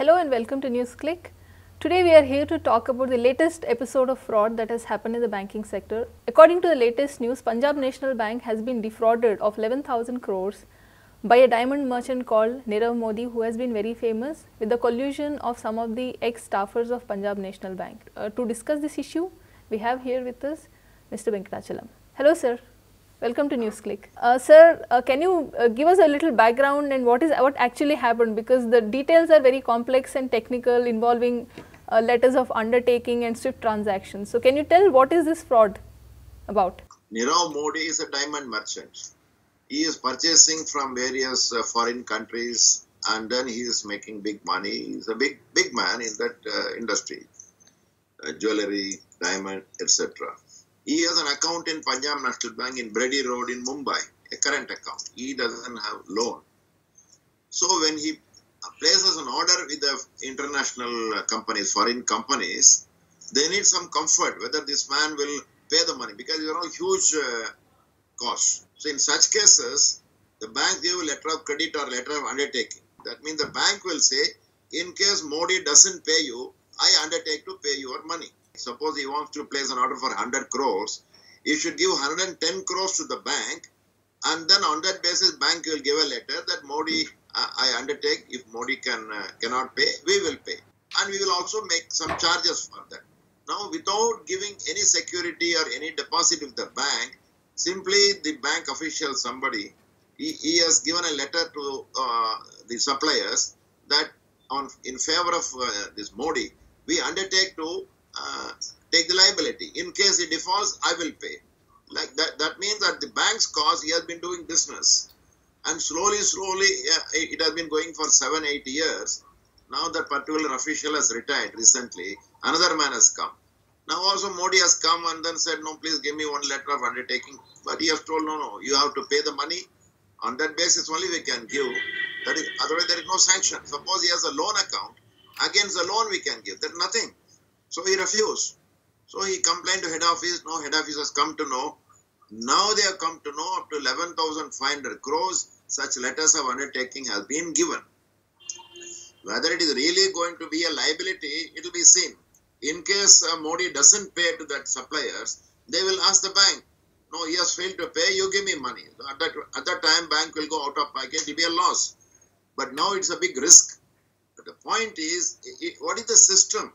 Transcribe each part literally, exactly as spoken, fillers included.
Hello and welcome to NewsClick. Today we are here to talk about the latest episode of fraud that has happened in the banking sector. According to the latest news, Punjab National Bank has been defrauded of eleven thousand crores by a diamond merchant called NiravModi, who has been very famous, with the collusion of some of the ex-staffers of Punjab National Bank. Uh, to discuss this issue, we have here with us Mister Venkatachalam. Hello sir. Welcome to NewsClick. Uh, sir, uh, can you uh, give us a little background and what is what actually happened, because the details are very complex and technical, involving uh, letters of undertaking and swift transactions. So can you tell what is this fraud about? NiravModi is a diamond merchant. He is purchasing from various uh, foreign countries and then he is making big money. He is a big big man in that uh, industry, uh, jewellery, diamond, et cetera. He has an account in Punjab National Bank in Brady Road in Mumbai, a current account. He doesn't have loan. So when he places an order with the international companies, foreign companies, they need some comfort whether this man will pay the money, because these are all huge uh, costs. So in such cases, the bank give a letter of credit or letter of undertaking. That means the bank will say, in case Modi doesn't pay you, I undertake to pay your money. Suppose he wants to place an order for one hundred crores, he should give one hundred ten crores to the bank, and then on that basis, bank will give a letter that Modi, uh, I undertake, if Modi can uh, cannot pay, we will pay. And we will also make some charges for that. Now, without giving any security or any deposit with the bank, simply the bank official, somebody, he, he has given a letter to uh, the suppliers that on in favor of uh, this Modi, we undertake to Uh, take the liability. In case he defaults, I will pay. Like that, that means that the bank's cause, he has been doing business. And slowly, slowly, uh, it has been going for seven, eight years. Now that particular official has retired recently. Another man has come. Now also Modi has come and then said, no, please give me one letter of undertaking. But he has told, no, no, you have to pay the money. On that basis only we can give. That is, otherwise there is no sanction. Suppose he has a loan account. Against the loan we can give. There is nothing. So he refused. So he complained to head office. No, head office has come to know. Now they have come to know up to eleven thousand five hundred crores such letters of undertaking has been given. Whether it is really going to be a liability, it will be seen. In case uh, Modi doesn't pay to that suppliers, they will ask the bank, no, he has failed to pay, you give me money. So at, that, at that time, bank will go out of pocket, it will be a loss. But now it's a big risk. But the point is, it, what is the system?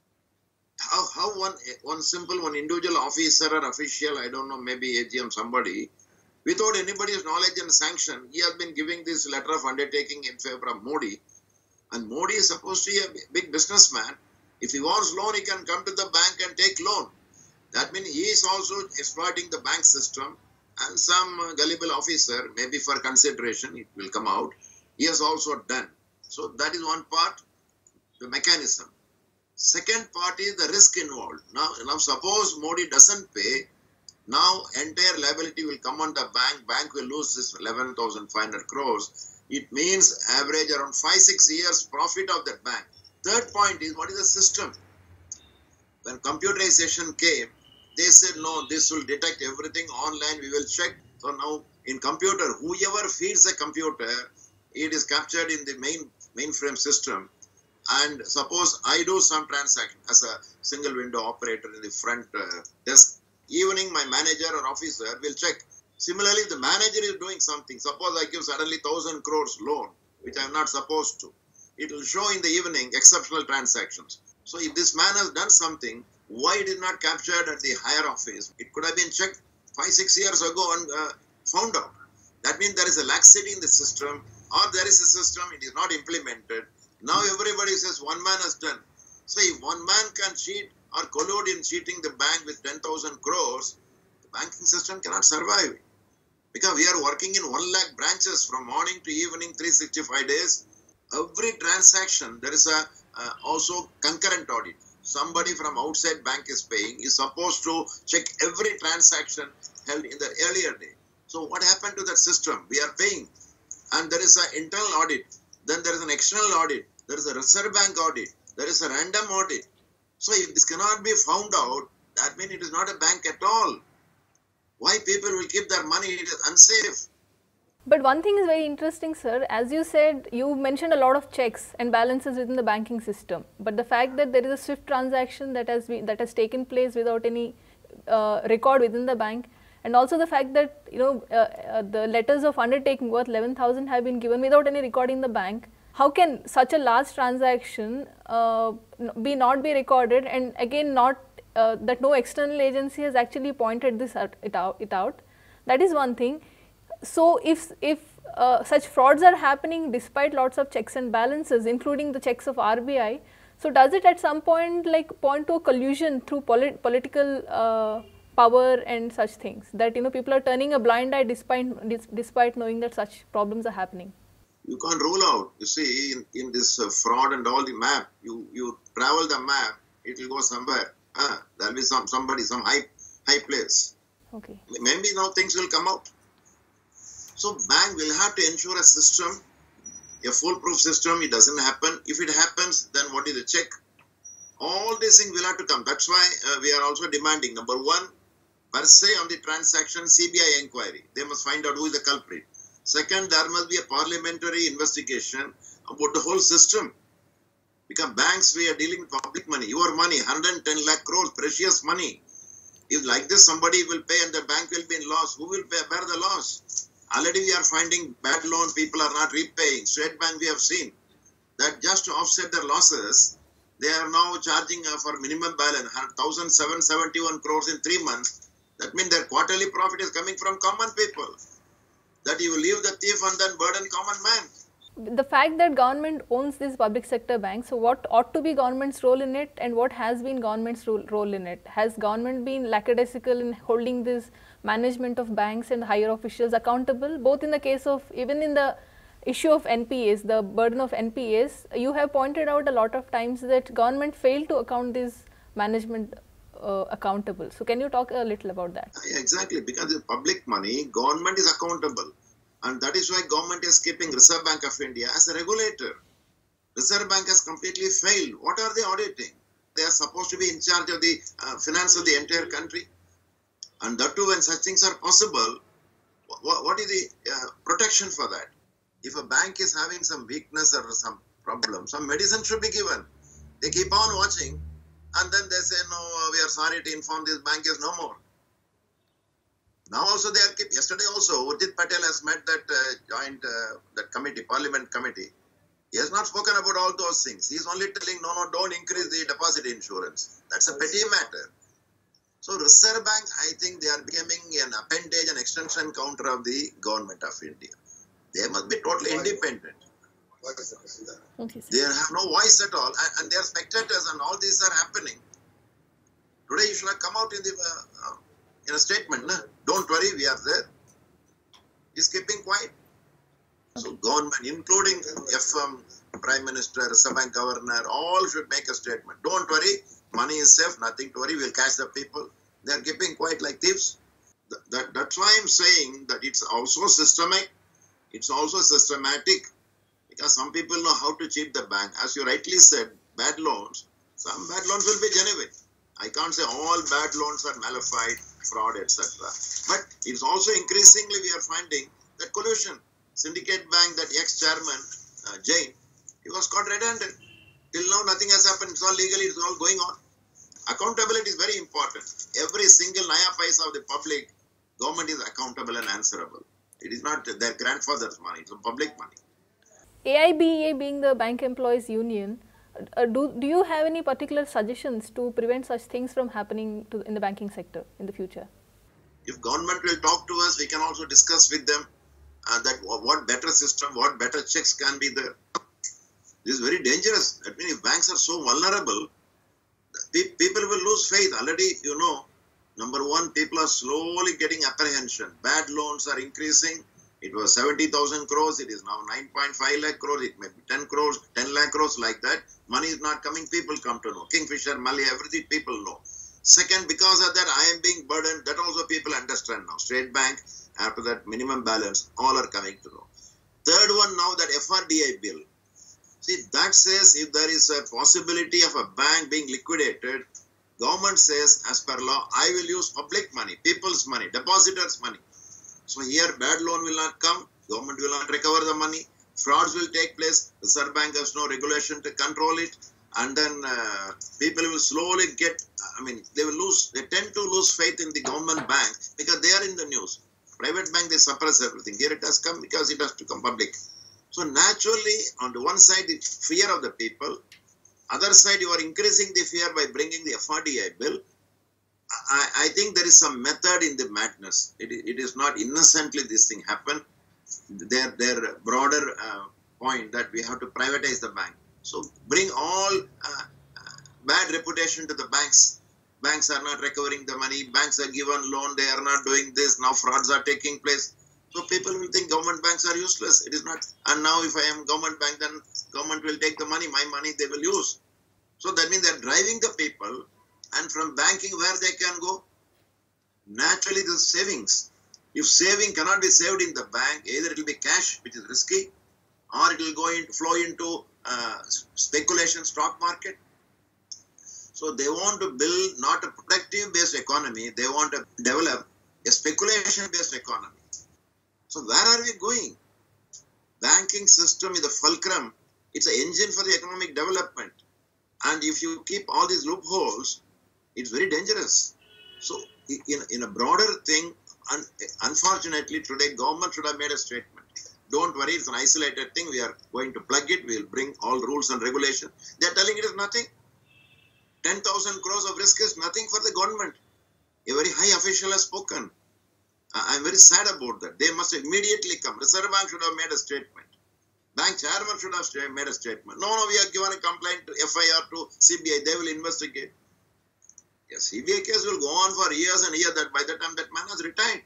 How, how one, one simple, one individual officer or official, I don't know, maybe A G M, somebody, without anybody's knowledge and sanction, he has been giving this letter of undertaking in favor of Modi. And Modi is supposed to be a big businessman. If he wants loan, he can come to the bank and take loan. That means he is also exploiting the bank system, and some uh, gullible officer, maybe for consideration, it will come out, he has also done. So that is one part, the mechanism. Second part is the risk involved. Now, now suppose Modi doesn't pay, now entire liability will come on the bank, bank will lose this eleven thousand five hundred crores. It means average around five, six years profit of that bank. Third point is, what is the system? When computerization came, they said, no, this will detect everything online, we will check. So now in computer, whoever feeds the computer, it is captured in the main mainframe system. And suppose I do some transaction as a single window operator in the front uh, desk, evening my manager or officer will check. Similarly, the manager is doing something. Suppose I give suddenly one thousand crores loan, which I am not supposed to. It will show in the evening exceptional transactions. So if this man has done something, why it is not captured at the higher office? It could have been checked five, six years ago and uh, found out. That means there is a laxity in the system, or there is a system, it is not implemented. Now everybody says one man has done. So if one man can cheat or collude in cheating the bank with ten thousand crores, the banking system cannot survive. Because we are working in one lakh branches from morning to evening, three hundred sixty-five days. Every transaction, there is a uh, also concurrent audit. Somebody from outside bank is paying, is supposed to check every transaction held in the earlier day. So what happened to that system? We are paying. And there is an internal audit. Then there is an external audit, there is a Reserve Bank audit, there is a random audit. So if this cannot be found out, that means it is not a bank at all. Why people will keep their money? It is unsafe. But one thing is very interesting, sir. As you said, you mentioned a lot of checks and balances within the banking system. But the fact that there is a swift transaction that has been, that has taken place without any uh, record within the bank, and also the fact that you know uh, uh, the letters of undertaking worth eleven thousand have been given without any record in the bank. How can such a large transaction uh, be not be recorded, and again not uh, that no external agency has actually pointed this out, it out? It out. That is one thing. So if if uh, such frauds are happening despite lots of checks and balances, including the checks of R B I, so does it at some point like point to a collusion through polit political uh, power and such things, that you know people are turning a blind eye despite dis despite knowing that such problems are happening? You can't rule out. You see, in, in this uh, fraud and all the map, you, you travel the map, it will go somewhere. Ah, there will be some somebody, some high high place. Okay. Maybe now things will come out. So bank will have to ensure a system, a foolproof system. It doesn't happen. If it happens, then what is the check? All these things will have to come. That's why uh, we are also demanding, number one, per se on the transaction, C B I inquiry. They must find out who is the culprit. Second, there must be a parliamentary investigation about the whole system. Because banks, we are dealing with public money, your money, one hundred ten lakh crores, precious money. If like this somebody will pay and the bank will be in loss, who will pay, bear the loss? Already we are finding bad loan, people are not repaying. State Bank we have seen that just to offset their losses, they are now charging uh, for minimum balance one thousand seven hundred seventy-one crores in three months. That means their quarterly profit is coming from common people. That you will leave the thief and then burden common man. The fact that government owns these public sector banks, so what ought to be government's role in it, and what has been government's role, role in it? Has government been lackadaisical in holding this management of banks and higher officials accountable, both in the case of, even in the issue of N P As, the burden of N P As, you have pointed out a lot of times that government failed to account this management uh, accountable. So can you talk a little about that? Exactly, because the public money, government is accountable. And that is why government is keeping Reserve Bank of India as a regulator. Reserve Bank has completely failed. What are they auditing? They are supposed to be in charge of the uh, finance of the entire country. And that too, when such things are possible, what, what is the uh, protection for that? If a bank is having some weakness or some problem, some medicine should be given. They keep on watching and then they say, no, we are sorry to inform this bank is no more. Now also they are keep, yesterday also Urjit Patel has met that uh, joint uh, that committee, parliament committee. He has not spoken about all those things. He is only telling, no, no, don't increase the deposit insurance. That's a petty matter. So Reserve Bank, I think they are becoming an appendage and extension counter of the government of India. They must be totally independent. Okay, they have no voice at all, and, and they are spectators, and all these are happening. Today you should have come out in the uh, uh, in a statement. No? Don't worry, we are there. He's keeping quiet. So government, including F M, Prime Minister, Reserve Bank Governor, all should make a statement. Don't worry, money is safe, nothing to worry, we'll catch the people. They are keeping quiet like thieves. That, that, that's why I'm saying that it's also systemic, it's also systematic, because some people know how to cheat the bank. As you rightly said, bad loans, some bad loans will be genuine. I can't say all bad loans are malified, fraud, et cetera. But it's also increasingly we are finding that collusion. Syndicate Bank, that ex-chairman, uh, Jain, he was caught red-handed. Till now, nothing has happened. It's all legally, it's all going on. Accountability is very important. Every single naya paisa of the public, government is accountable and answerable. It is not their grandfather's money, it's public money. A I B E A being the Bank Employees Union, uh, do, do you have any particular suggestions to prevent such things from happening to, in the banking sector in the future? If government will talk to us, we can also discuss with them uh, that what better system, what better checks can be there. This is very dangerous. I mean, if banks are so vulnerable, people will lose faith. Already, you know, number one, people are slowly getting apprehension. Bad loans are increasing. It was seventy thousand crores. It is now nine point five lakh crores. It may be ten crores, ten lakh crores like that. Money is not coming. People come to know. Kingfisher, Mali, everything people know. Second, because of that, I am being burdened. That also people understand now. State Bank, after that minimum balance, all are coming to know. Third one now, that F R D I bill. See, that says if there is a possibility of a bank being liquidated, government says, as per law, I will use public money, people's money, depositors' money. So here, bad loan will not come. Government will not recover the money. Frauds will take place. The Reserve Bank has no regulation to control it. And then uh, people will slowly get, I mean, they will lose, they tend to lose faith in the government bank because they are in the news. Private bank, they suppress everything. Here it has come because it has to come public. So naturally, on the one side, the fear of the people. Other side, you are increasing the fear by bringing the F R D I bill. I, I think there is some method in the madness. It, it is not innocently this thing happened. Their, their broader uh, point that we have to privatize the bank. So bring all uh, bad reputation to the banks. Banks are not recovering the money. Banks are given loan. They are not doing this. Now frauds are taking place. So people will think government banks are useless. It is not. And now if I am government bank, then government will take the money. My money they will use. So that means they are driving the people. And from banking, where they can go? Naturally, the savings. If saving cannot be saved in the bank, either it will be cash, which is risky, or it will go in, flow into uh, speculation stock market. So they want to build not a productive-based economy. They want to develop a speculation-based economy. So where are we going? Banking system is the fulcrum. It's an engine for the economic development. And if you keep all these loopholes, it's very dangerous. So in, in a broader thing, un, unfortunately today government should have made a statement. Don't worry, it's an isolated thing. We are going to plug it. We will bring all rules and regulations. They are telling it is nothing. ten thousand crores of risk is nothing for the government. A very high official has spoken. I am very sad about that. They must immediately come. Reserve Bank should have made a statement. Bank chairman should have made a statement. No, no, we have given a complaint to F I R to C B I. They will investigate. Yes, C B I case will go on for years and years. That by the time that man has retired.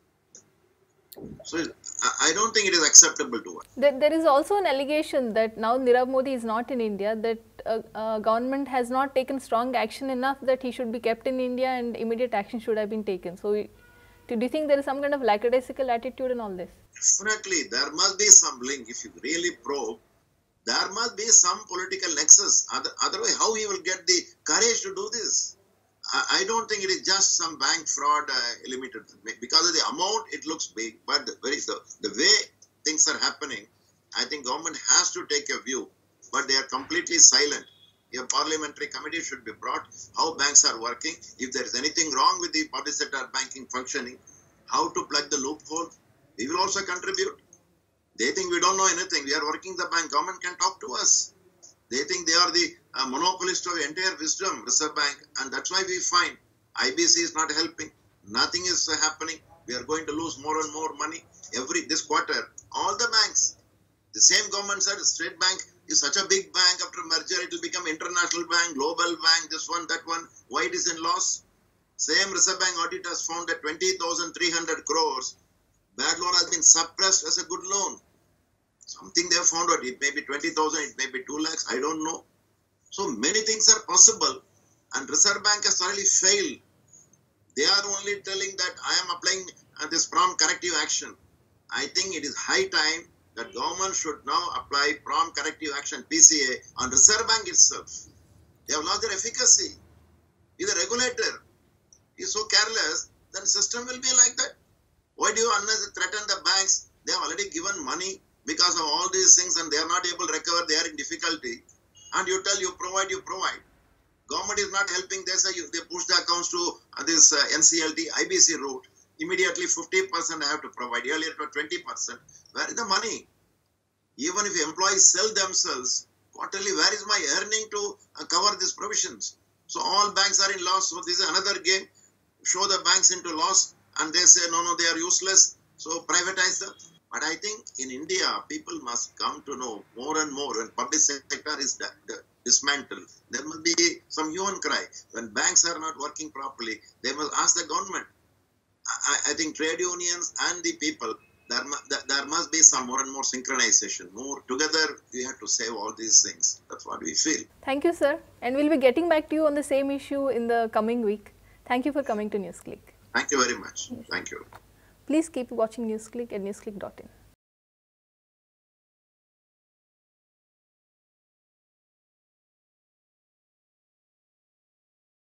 So I don't think it is acceptable to us. There, there is also an allegation that now NiravModi is not in India, that uh, uh, government has not taken strong action enough that he should be kept in India and immediate action should have been taken. So we, do you think there is some kind of lackadaisical attitude in all this? Definitely, there must be some link. If you really probe, there must be some political nexus. Other, otherwise, how he will get the courage to do this? I, I don't think it is just some bank fraud uh, limited. Because of the amount, it looks big. But the, very, the, the way things are happening, I think government has to take a view. But they are completely silent. A parliamentary committee should be brought, how banks are working, if there is anything wrong with the public sector banking functioning, how to plug the loophole. We will also contribute. They think we don't know anything. We are working the bank. Government can talk to us. They think they are the uh, monopolist of entire wisdom, Reserve Bank. And that's why we find I B C is not helping. Nothing is uh, happening. We are going to lose more and more money. Every this quarter, all the banks. The same government said State Bank is such a big bank. After merger, it will become international bank, global bank, this one, that one. Why it is in loss? Same Reserve Bank audit has found that twenty thousand three hundred crores bad loan has been suppressed as a good loan. Something they have found out. It may be twenty thousand, it may be two lakhs, I don't know. So many things are possible. And Reserve Bank has thoroughly failed. They are only telling that I am applying uh, this prompt corrective action. I think it is high time that government should now apply prompt corrective action, P C A, on Reserve Bank itself. They have lost their efficacy. He is a regulator. He is so careless, then the system will be like that. Why do you unnecessarily threaten the banks? They have already given money because of all these things and they are not able to recover, they are in difficulty. And you tell you provide, you provide. Government is not helping, they say you, they push the accounts to uh, this uh, N C L T, I B C route. Immediately fifty percent I have to provide, earlier it was twenty percent. Where is the money? Even if employees sell themselves, quarterly, where is my earning to uh, cover these provisions? So all banks are in loss, so this is another game. Show the banks into loss and they say, no, no, they are useless, so privatize them. But I think in India, people must come to know more and more when public sector is dismantled. There must be some hue and cry. When banks are not working properly, they must ask the government. I, I think trade unions and the people, there, there must be some more and more synchronization. More together, we have to save all these things. That's what we feel. Thank you, sir. And we'll be getting back to you on the same issue in the coming week. Thank you for coming to NewsClick. Thank you very much. Yes. Thank you. Please keep watching NewsClick at newsclick dot in.